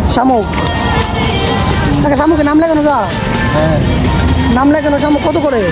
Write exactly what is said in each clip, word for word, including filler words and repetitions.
শামুক শামুকের নাম লাগানো যা নাম লাগানো শামুক কত করে?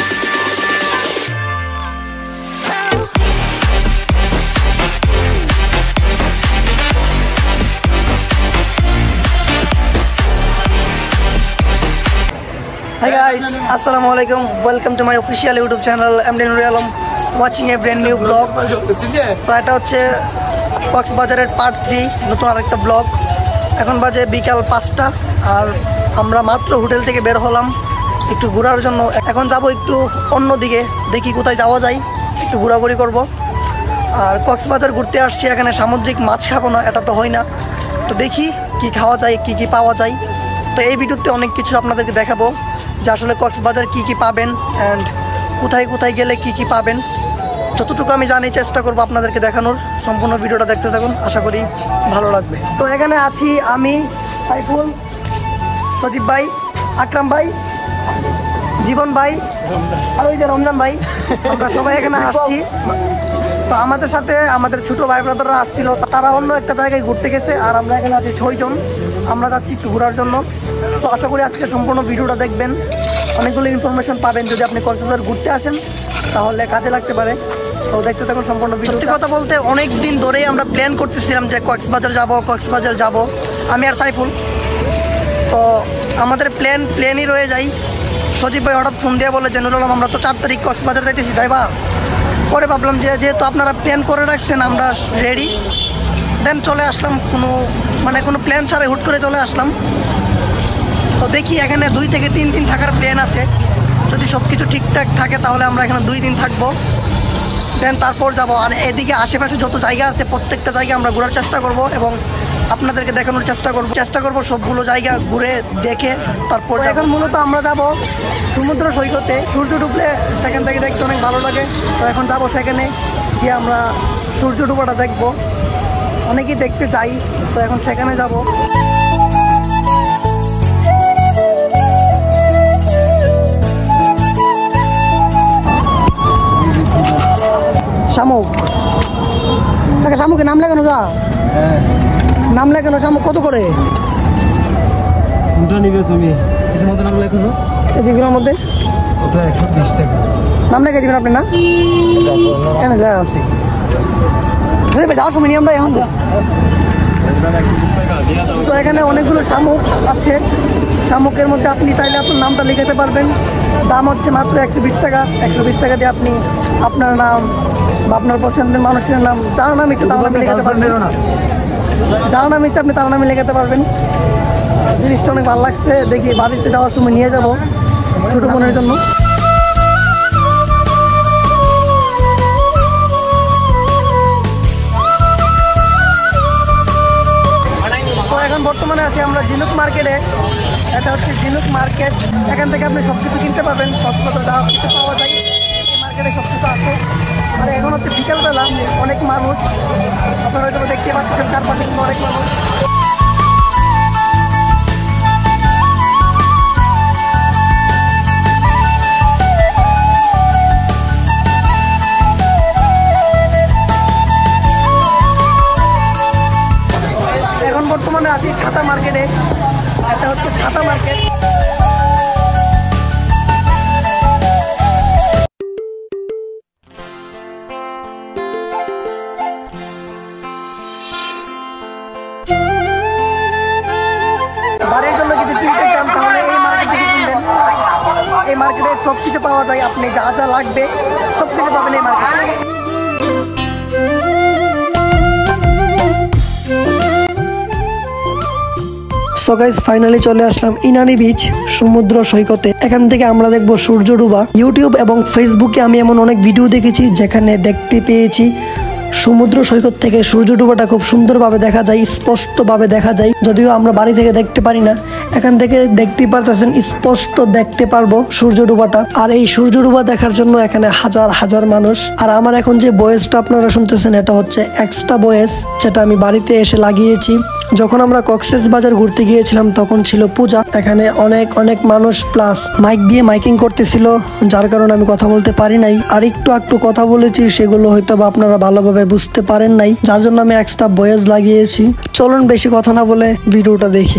Hi guys, Assalamualaikum. Welcome to my official YouTube channel. I'm Alam watching a brand new vlog. So এটা হচ্ছে কক্স বাজারের পার্ট থ্রি, নতুন আরেকটা ব্লগ। এখন বাজে বিকাল পাঁচটা আর আমরা মাত্র হোটেল থেকে বের হলাম একটু ঘোরার জন্য। এখন যাব একটু অন্য দিকে, দেখি কোথায় যাওয়া যায়, একটু ঘোরাঘুরি করব। আর কক্স বাজার ঘুরতে আসছি, এখানে সামুদ্রিক মাছ খাবো না, এটা তো হয় না। তো দেখি কি খাওয়া যায়, কি কি পাওয়া যায়। তো এই ভিডিওতে অনেক কিছু আপনাদেরকে দেখাবো যে আসলে কক্স বাজার কী কী পাবেন অ্যান্ড কোথায় কোথায় গেলে কি কি পাবেন। যতটুকু আমি জানি চেষ্টা করবো আপনাদেরকে দেখানোর। সম্পূর্ণ ভিডিওটা দেখতে থাকুন, আশা করি ভালো লাগবে। তো এখানে আছি আমি, সাইফুল, সজীব ভাই, আকরাম ভাই, জীবন ভাই আর ওই যে রমজান ভাই, আমরা সবাই এখানে আসছি। তো আমাদের সাথে আমাদের ছোটো ভাই ব্রাদাররা আসছিল, তারা অন্য একটা জায়গায় ঘুরতে গেছে আর আমরা এখানে আছি ছয়জন। আমরা যাচ্ছি একটু ঘোরার জন্য। তো আশা করি আজকে সম্পূর্ণ ভিডিওটা দেখবেন, অনেকগুলো ইনফরমেশন পাবেন। যদি আপনি কক্সবাজার ঘুরতে আসেন তাহলে কাজে লাগতে পারে। তো দেখতে থাকুন সম্পূর্ণ ভিডিও। সত্যি কথা বলতে অনেক দিন ধরেই আমরা প্ল্যান করতেছিলাম যে কক্সবাজার যাব কক্সবাজার যাব আমি আর সাইফুল। তো আমাদের প্ল্যান প্ল্যানই রয়ে যায়। সজীব ভাই হঠাৎ ফোন দিয়ে বলে যে নুরুল আলম আমরা তো চার তারিখ কক্সবাজার যাইতেছি, তাই বা? পরে ভাবলাম যে যেহেতু আপনারা প্ল্যান করে রাখছেন আমরা রেডি, দেন চলে আসলাম। কোনো মানে কোনো প্ল্যান ছাড়াই হুট করে চলে আসলাম। তো দেখি এখানে দুই থেকে তিন দিন থাকার প্ল্যান আছে। যদি সব কিছু ঠিকঠাক থাকে তাহলে আমরা এখানে দুই দিন থাকবো, দেন তারপর যাব। আর এদিকে আশেপাশে যত জায়গা আছে প্রত্যেকটা জায়গা আমরা ঘোরার চেষ্টা করব এবং আপনাদেরকে দেখানোর চেষ্টা করব চেষ্টা করব সবগুলো জায়গা ঘুরে দেখে তারপর। এখন মূলত আমরা যাব সমুদ্র সৈকতে, সূর্য ডুবলে সেখান থেকে দেখতে অনেক ভালো লাগে। তো এখন যাবো সেখানে গিয়ে আমরা সূর্য ডুবাটা দেখবো, অনেকেই দেখতে চাই। তো এখন সেখানে যাব। শামুক তাকে শামুকের নাম লাগানো যা নাম লাগানো শামুক কত করে? তুমি নাম লেখানো যেগুলোর মধ্যে নাম লেখা দিবেন আপনি না? এখানে যা আছে যাওয়ার সময় নিয়ে আমরা এখন। তো এখানে অনেকগুলো শামুক আছে। শামুকের মধ্যে আপনি চাইলে আপনার নামটা লিখাতে পারবেন। দাম হচ্ছে মাত্র একশো বিশ টাকা। একশো বিশ টাকা দিয়ে আপনি আপনার নাম বা আপনার পছন্দের মানুষের নাম, যার নাম ইচ্ছে তার নামে লেখাতে পারবেন না, যার নাম ইচ্ছে আপনি তার নামে লেখাতে পারবেন। জিনিসটা অনেক ভালো লাগছে, দেখি বাড়িতে যাওয়ার সময় নিয়ে যাব ছোটো বোনের জন্য। তো এখন বর্তমানে আছি আমরা ঝিনুক মার্কেটে। এটা হচ্ছে ঝিনুক মার্কেট। এখান থেকে আপনি সব কিছু কিনতে পারবেন, সবসময় যা কিছু পাওয়া যায় এই মার্কেটে সব কিছু আছে। আর এখন হচ্ছে বিকালবেলা, অনেক মানুষ, আপনারা হয়তো দেখতে পাচ্ছেন চারপাশে কিন্তু অনেক মানুষ। এখন বর্তমানে আছি ছাতা মার্কেটে। এটা হচ্ছে ছাতা মার্কেট। বাড়ির জন্য যদি কিনতে চান তাহলে এই মার্কেট থেকে কিনবেন। এই মার্কেটে সব কিছু পাওয়া যায়, আপনি যা যা লাগবে সব কিছু পাবেন এই মার্কেটে। সো গাইস ফাইনালি চলে আসলাম ইনানি বিচ, সমুদ্র সৈকতে। এখান থেকে আমরা দেখবো সূর্য ডুবা। ইউটিউব এবং ফেসবুকে আমি এমন অনেক ভিডিও দেখেছি যেখানে দেখতে পেয়েছি সমুদ্র সৈকত থেকে সূর্য ডুবাটা খুব সুন্দরভাবে দেখা যায়, স্পষ্টভাবে দেখা যায়। যদিও আমরা বাড়ি থেকে দেখতে পারি না, এখান থেকে দেখতে পারতেছেন, স্পষ্ট দেখতে পারবো সূর্য ডুবাটা। আর এই সূর্য ডুবা দেখার জন্য এখানে হাজার হাজার মানুষ। আর আমার এখন যে ভয়েসটা আপনারা শুনতেছেন এটা হচ্ছে এক্সট্রা ভয়েস, যেটা আমি বাড়িতে এসে লাগিয়েছি। যখন আমরা কক্সেস বাজার ঘুরতে গিয়েছিলাম তখন ছিল পূজা। এখানে অনেক অনেক মানুষ প্লাস মাইক দিয়ে মাইকিং করতেছিল, যার কারণে আমি কথা বলতে পারি নাই। আর একটু একটু কথা বলেছি, সেগুলো হয়তো বা আপনারা ভালোভাবে বুঝতে পারেন নাই, যার জন্য আমি এক্সট্রা ভয়েস লাগিয়েছি। চলুন বেশি কথা না বলে ভিডিওটা দেখি।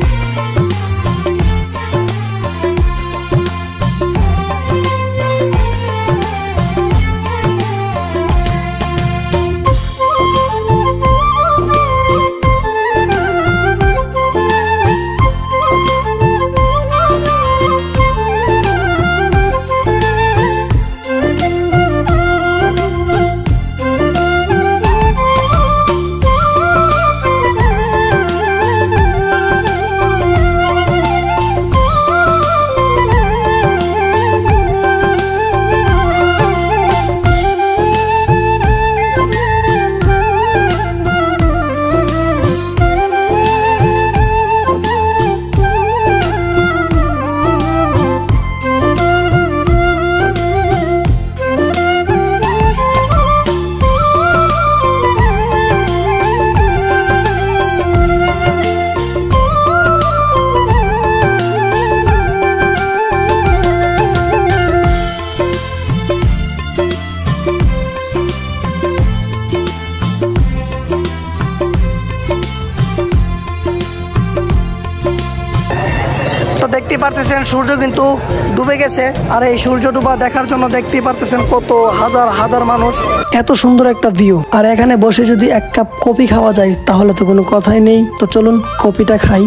দেখতে পারতেছেন সূর্য কিন্তু ডুবে গেছে, আর এই সূর্য ডুবা দেখার জন্য দেখতে পারতেছেন কত হাজার হাজার মানুষ। এত সুন্দর একটা ভিউ, আর এখানে বসে যদি এক কাপ কফি খাওয়া যায় তাহলে তো কোনো কথাই নেই। তো চলুন কফিটা খাই।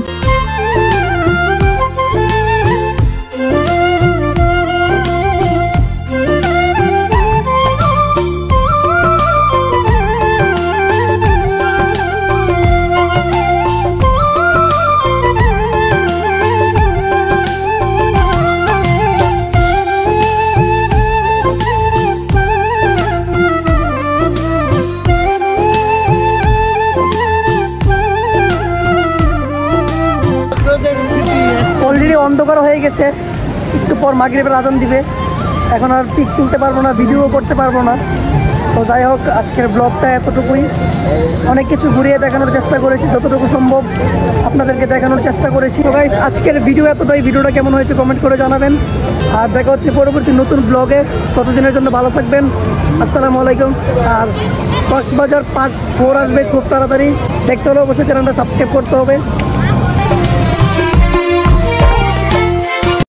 অলরেডি অন্ধকার হয়ে গেছে, একটু পর মাগরিবের আজান দিবে। এখন আর পিক তুলতে পারবো না, ভিডিও করতে পারবো না। তো যাই হোক, আজকের ব্লগটা এতটুকুই। অনেক কিছু ঘুরিয়ে দেখানোর চেষ্টা করেছি, যতটুকু সম্ভব আপনাদেরকে দেখানোর চেষ্টা করেছি। তো গাইস, আজকের ভিডিও এতটাই। ভিডিওটা কেমন হয়েছে কমেন্ট করে জানাবেন, আর দেখা হচ্ছে পরবর্তী নতুন ব্লগে। ততদিনের জন্য ভালো থাকবেন। আসসালামু আলাইকুম। আর কক্সবাজার পার্ট ফোর আসবে খুব তাড়াতাড়ি, দেখতে হলে অবশ্যই চ্যানেলটা সাবস্ক্রাইব করতে হবে।